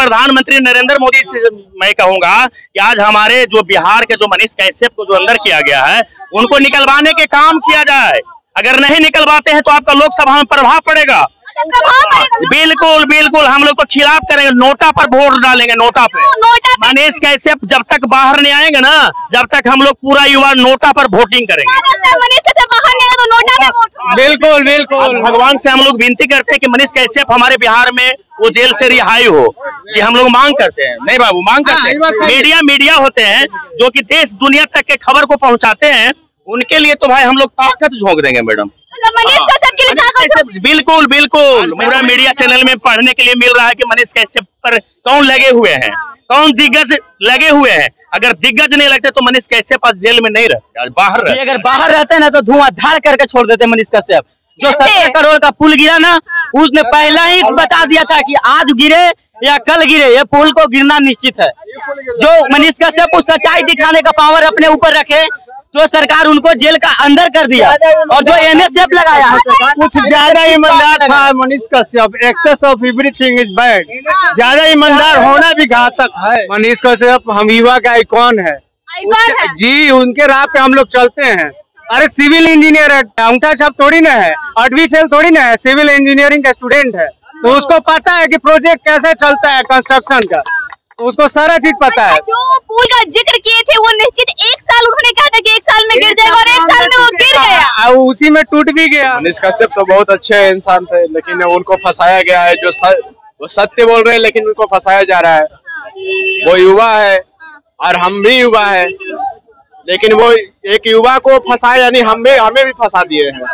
प्रधानमंत्री नरेंद्र मोदी से मैं कहूंगा कि आज हमारे जो बिहार के जो मनीष कैसेफ को जो अंदर किया गया है उनको निकलवाने के काम किया जाए। अगर नहीं निकलवाते हैं तो आपका लोकसभा में प्रभाव पड़ेगा। बिल्कुल बिल्कुल हम लोग तो खिलाफ करेंगे, नोटा पर वोट डालेंगे, नोटा पे। मनीष कैसेफ जब तक बाहर नहीं आएंगे ना, जब तक हम लोग पूरा युवा नोटा पर वोटिंग करेंगे। मनीष कैसेफ बाहर नहीं आए तो नोटा पे वोट। बिल्कुल बिल्कुल भगवान से हम लोग विनती करते हैं कि मनीष कैसेफ हमारे बिहार में वो जेल से रिहाई हो, जी हम लोग मांग करते हैं। नहीं बाबू मांग करते हैं। मीडिया होते हैं जो कि देश दुनिया तक के खबर को पहुंचाते हैं, उनके लिए तो भाई हम लोग ताकत झोंक देंगे मैडम। मनीष कैसेफ के लिए ताकत। बिल्कुल बिल्कुल पूरा मीडिया चैनल में पढ़ने के लिए मिल रहा है कि मनीष कैसेफ पर कौन लगे हुए हैं, कौन दिग्गज लगे हुए हैं। अगर दिग्गज नहीं लगते तो मनीष कैसेफ आज जेल में नहीं रहते, आज बाहर रहते। अगर बाहर रहते ना तो धुआंधार करके छोड़ देते मनीष कैसेफ। जो 70 करोड़ का पुल गिरा ना, उसने पहला ही बता दिया था कि आज गिरे या कल गिरे, ये पुल को गिरना निश्चित है। जो मनीष कैसेफ को सच्चाई दिखाने का पावर अपने ऊपर रखे तो सरकार उनको जेल का अंदर कर दिया, और जो NSF लगाया कुछ ज्यादा ईमानदार था मनीष कैसेफ। Excess of everything is bad. ज्यादा ईमानदार होना भी घातक है। मनीष कैसेफ हम युवा का आइकॉन है जी, उनके राह पे हम लोग चलते हैं। अरे सिविल इंजीनियर है, अंगूठा छाप थोड़ी ना है, 8वीं फेल थोड़ी ना है, सिविल इंजीनियरिंग का स्टूडेंट है, तो उसको पता है कि प्रोजेक्ट कैसे चलता है कंस्ट्रक्शन का, तो उसको सारा चीज पता है। जो पुल का जिक्र किए थे वो निश्चित 1 साल उन्होंने कहा था कि 1 साल में गिर जाएगा, और 1 साल में वो गिर गया, और उसी में टूट भी गया। मनीष कैसेफ तो बहुत अच्छे इंसान थे, लेकिन उनको फंसाया गया है। जो वो सत्य बोल रहे हैं लेकिन उनको फंसाया जा रहा है। वो युवा है और हम भी युवा है, लेकिन वो एक युवा को फंसाया, यानी हमें भी फंसा दिए हैं।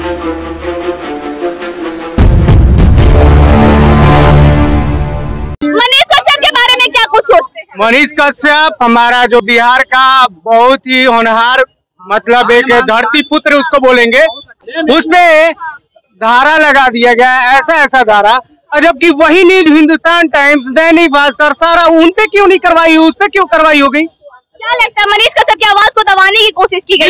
मनीष कैसेफ के बारे में क्या कुछ सोचते हैं? मनीष कैसेफ हमारा जो बिहार का बहुत ही होनहार, मतलब एक धरती पुत्र उसको बोलेंगे, उसपे धारा लगा दिया गया, ऐसा धारा, जबकि वही न्यूज हिंदुस्तान टाइम्स, दैनिक भास्कर, सारा उन पे क्यों नहीं करवाई, उस पे क्यों करवाई हो गई? क्या लगता है मनीष कैसेफ की आवाज को दबाने की कोशिश की गई?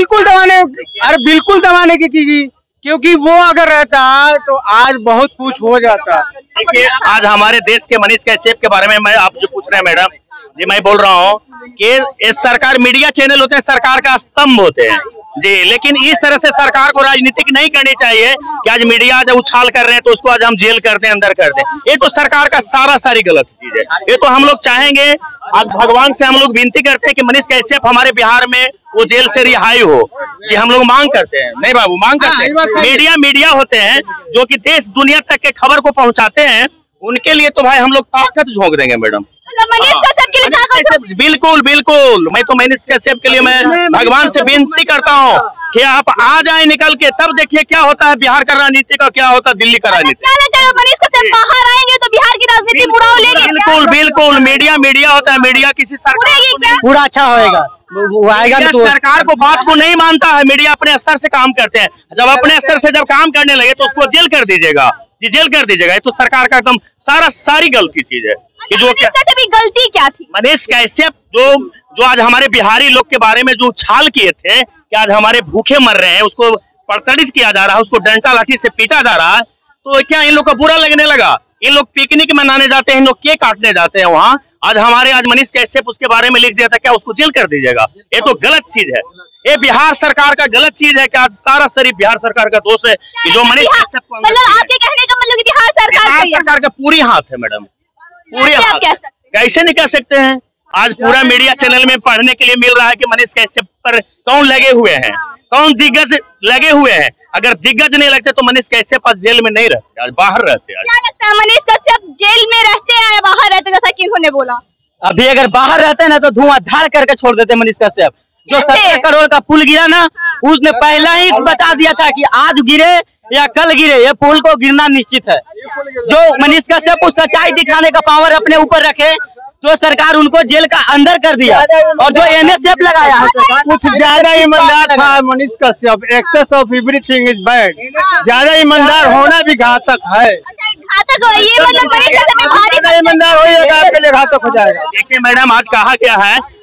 बिल्कुल दबाने की गई, क्योंकि वो अगर रहता तो आज बहुत कुछ हो जाता। देखिए आज हमारे देश के मनीष कैसेफ के बारे में मैं आप जो पूछ रहे हैं मैडम जी, मैं बोल रहा हूँ कि सरकार मीडिया चैनल होते हैं, सरकार का स्तंभ होते हैं जी, लेकिन इस तरह से सरकार को राजनीतिक नहीं करनी चाहिए कि आज मीडिया जब उछाल कर रहे हैं तो उसको आज हम जेल कर दें, अंदर कर दें। ये तो सरकार का सारी गलत चीज है। ये तो हम लोग चाहेंगे, आज भगवान से हम लोग विनती करते हैं कि मनीष कैसेफ हमारे बिहार में वो जेल से रिहाई हो, जी हम लोग मांग करते हैं। नहीं बाबू मांग करते हैं। मीडिया होते हैं जो कि देश दुनिया तक के खबर को पहुंचाते हैं, उनके लिए तो भाई हम लोग ताकत झोंक देंगे मैडम। मनीष कैसेफ के लिए ताकत। बिल्कुल मैं तो मनीष कैसेफ के लिए मैं भगवान से विनती करता हूँ कि आप आ जाए निकल के, तब देखिए क्या होता है बिहार का राजनीति का, क्या होता है दिल्ली का राजनीति। क्या लगता है मनीष कैसेफ बाहर आएंगे तो बिहार की राजनीति बुरा लेगी? बिल्कुल मीडिया होता है, मीडिया किसी सरकार पूरा अच्छा होएगा, वो आएगा तो सरकार को बात को नहीं मानता है। मीडिया अपने स्तर से काम करते हैं, जब अपने स्तर से जब काम करने लगे तो उसको जेल कर दीजिएगा जी, जेल कर दीजिएगा। ये तो सरकार का एकदम सारी गलती चीज है कि जो गलती क्या थी मनीष कैसेफ जो आज हमारे बिहारी लोग के बारे में जो उछाल किए थे कि आज हमारे भूखे मर रहे हैं, उसको प्रताड़ित किया जा रहा है, उसको डंडा लाठी से पीटा जा रहा है, तो क्या इन लोग को बुरा लगने लगा? इन लोग पिकनिक मनाने जाते हैं, इन लोग केक काटने जाते हैं वहाँ, आज मनीष कैसेफ उसके बारे में लिख दिया था, क्या उसको जेल कर दीजिएगा? ये तो गलत चीज है, ये बिहार सरकार का गलत चीज है कि आज सारी बिहार सरकार का दोष है कि जो मनीष कैसेफ को, मतलब आपके कहने का मतलब कि बिहार सरकार का पूरी हाथ है मैडम, पूरी हाथ। कैसे नहीं कह सकते हैं? आज पूरा मीडिया चैनल में पढ़ने के लिए मिल रहा है कि मनीष कैसेफ पर कौन लगे हुए हैं, कौन दिग्गज लगे हुए हैं। अगर दिग्गज नहीं लगते तो मनीष कैसेफ आज जेल में नहीं रहते, आज बाहर रहते। क्या लगता है मनीष कैसेफ जेल में रहते हैं या बाहर रहते, जैसा कि इन्होंने बोला? अभी अगर बाहर रहते ना तो धुआंधार करके छोड़ देते मनीष कैसेफ। जो 70 करोड़ का पुल गिरा ना, उसने पहला ही बता दिया था कि आज गिरे या कल गिरे, ये पुल को गिरना निश्चित है। जो मनीष कैसेफ को सच्चाई दिखाने का पावर अपने ऊपर रखे तो सरकार उनको जेल का अंदर कर दिया, और जो NSF लगाया कुछ ज्यादा ईमानदार था मनीष कैसेफ। Excess of everything is bad. ज्यादा ईमानदार होना भी घातक है। घातक हो ये मतलब मनीष कैसेफ ईमानदार होइएगा आपके लिए घातक हो जाएगा। देखिए मैडम आज कहा गया है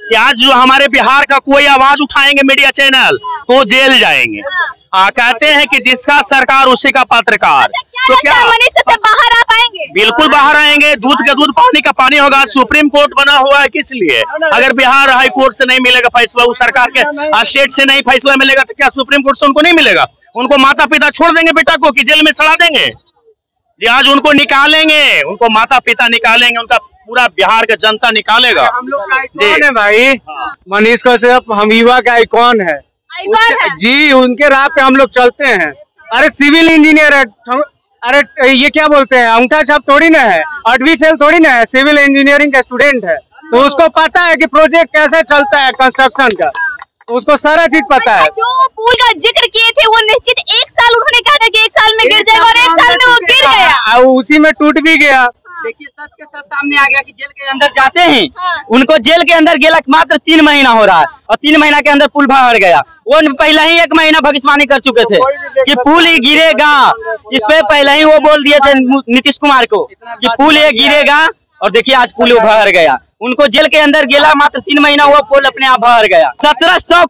कि आज जो हमारे बिहार का कोई आवाज उठाएंगे मीडिया चैनल तो जेल जाएंगे। कहते हैं कि जिसका सरकार उसी का पत्रकार। तो क्या मनीष कश्यप बाहर आ पाएंगे? बिल्कुल बाहर आएंगे। दूध का दूध पानी का पानी होगा। सुप्रीम कोर्ट बना हुआ है किस लिए? अगर बिहार हाई कोर्ट से नहीं मिलेगा फैसला, उस सरकार के स्टेट से नहीं फैसला मिलेगा तो क्या सुप्रीम कोर्ट से उनको नहीं मिलेगा? उनको माता पिता छोड़ देंगे बेटा को कि जेल में सड़ा देंगे? जी आज उनको निकालेंगे, उनको माता पिता निकालेंगे, उनका पूरा बिहार का जनता निकालेगा। हम लोग का आइकॉन है भाई, मनीष कश्यप हम युवा का आइकॉन है। जी उनके राह पे हम लोग चलते हैं। अरे सिविल इंजीनियर है, अरे ये क्या बोलते हैं, अंगूठा छाप थोड़ी ना है, 8वीं फेल थोड़ी ना है, सिविल इंजीनियरिंग का स्टूडेंट है, तो उसको पता है कि प्रोजेक्ट कैसे चलता है कंस्ट्रक्शन का, तो उसको सारा चीज पता है। जो पुल का जिक्र किए थे वो निश्चित 1 साल उन्होंने कहा था कि 1 साल में गिर जाएगा और 1 साल में वो गिर गया और उसी में टूट भी गया। देखिए सच के सच सामने आ गया कि जेल के अंदर जाते हैं, उनको जेल के अंदर गेला मात्र 3 महीना हो रहा है और 3 महीना के अंदर पुल भर गया। वो पहले ही 1 महीना भविष्यवाणी कर चुके थे कि पुल ही गिरेगा। इस पे पहले ही वो बोल दिए थे नीतीश कुमार को कि पुल ये गिरेगा और देखिए आज पुल भर गया। उनको जेल के अंदर गेला मात्र 3 महीना हुआ, पुल अपने आप भर गया। 1700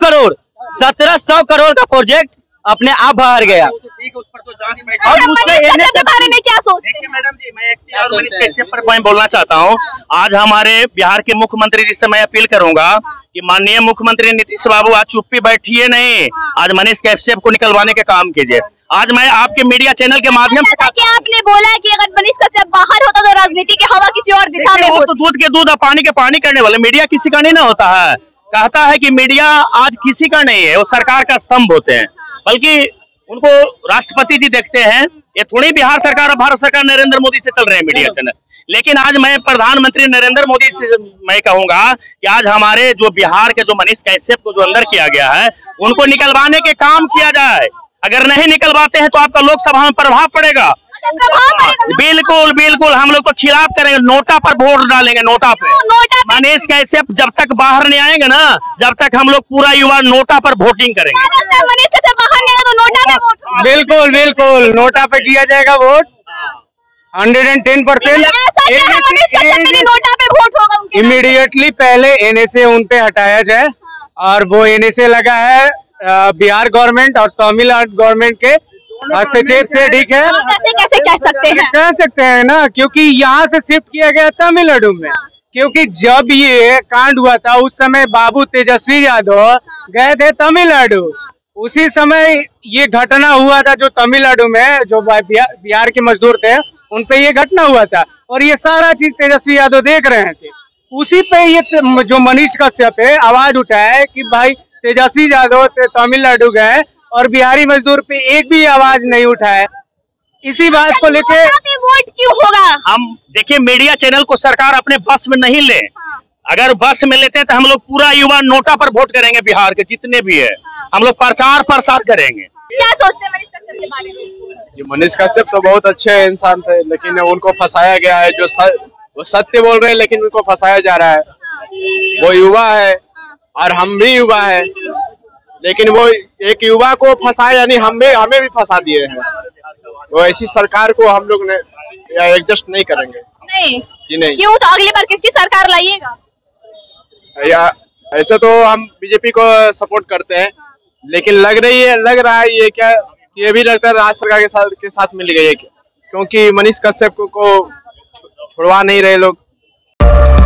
करोड़ का प्रोजेक्ट अपने आप बाहर गया। उस पर तो जांच और उसके बारे में क्या सोचते हैं? मैडम जी मैं एक चीज मनीष कश्यप पर पॉइंट बोलना चाहता हूँ। आज हमारे बिहार के मुख्यमंत्री जी से मैं अपील करूंगा कि माननीय मुख्यमंत्री नीतीश बाबू आज चुप्पी बैठिए नहीं, आज मनीष कश्यप को निकलवाने के काम कीजिए। आज मैं आपके मीडिया चैनल के माध्यम से कि आपने बोला कि अगर मनीष कश्यप बाहर होता तो राजनीति की हवा किसी और दिशा में होती। तो दूध के दूध और पानी के पानी करने वाले मीडिया किसी का नहीं ना होता है। कहता है कि मीडिया आज किसी का नहीं है, वो सरकार का स्तंभ होते हैं, बल्कि उनको राष्ट्रपति जी देखते हैं। ये थोड़ी बिहार सरकार और भारत सरकार नरेंद्र मोदी से चल रहे हैं मीडिया चैनल। लेकिन आज मैं प्रधानमंत्री नरेंद्र मोदी से मैं कहूंगा कि आज हमारे जो बिहार के जो मनीष कश्यप को जो अंदर किया गया है उनको निकलवाने के काम किया जाए। अगर नहीं निकलवाते हैं तो आपका लोकसभा में प्रभाव पड़ेगा। बिल्कुल बिल्कुल हम लोग तो खिलाफ करेंगे, नोटा पर वोट डालेंगे, नोटा पे। मनीष कश्यप जब तक बाहर नहीं आएंगे ना, जब तक हम लोग पूरा युवा नोटा पर वोटिंग करेंगे। मनीष कश्यप बाहर नहीं आए तो नोटा पे वोट। बिल्कुल बिल्कुल नोटा पे किया जाएगा वोट 110%। नोटा पे वोट होगा इमीडिएटली पहले NSA उन पे हटाया जाए और वो NSA लगा है बिहार गवर्नमेंट और तमिलनाडु गवर्नमेंट के हस्तक्षेप से, ठीक है। कैसे कह सकते हैं? कह सकते हैं ना, क्योंकि यहाँ से शिफ्ट किया गया तमिलनाडु में। क्योंकि जब ये कांड हुआ था उस समय बाबू तेजस्वी यादव गए थे तमिलनाडु, उसी समय ये घटना हुआ था जो तमिलनाडु में जो बिहार के मजदूर थे उन पे ये घटना हुआ था और ये सारा चीज तेजस्वी यादव देख रहे थे। उसी पे ये जो मनीष कश्यप है आवाज उठाया कि भाई तेजस्वी यादव तमिलनाडु गए और बिहारी मजदूर पे एक भी आवाज नहीं उठाया। इसी बात को लेके वोट क्यों होगा? हम देखिए मीडिया चैनल को सरकार अपने बस में नहीं ले। अगर बस में लेते हैं तो हम लोग पूरा युवा नोटा पर वोट करेंगे। बिहार के जितने भी है हम लोग प्रचार प्रसार करेंगे। क्या सोचते हैं मनीष कश्यप के बारे में? जी मनीष कश्यप तो बहुत अच्छे इंसान थे, लेकिन उनको फंसाया गया है। जो वो सत्य बोल रहे हैं लेकिन उनको फंसाया जा रहा है। वो युवा है और हम भी युवा है, लेकिन वो एक युवा को फंसाए यानी हमें भी फंसा दिए हैं। तो ऐसी सरकार को हम लोग ने एडजस्ट नहीं करेंगे। नहीं जी नहीं। क्यों? तो अगली बार किसकी सरकार लाइएगा? ऐसे तो हम बीजेपी को सपोर्ट करते हैं, लेकिन लग रहा है ये क्या, ये भी लगता है राज्य सरकार के साथ मिल गई है, क्योंकि मनीष कश्यप को छुड़वा नहीं रहे लोग।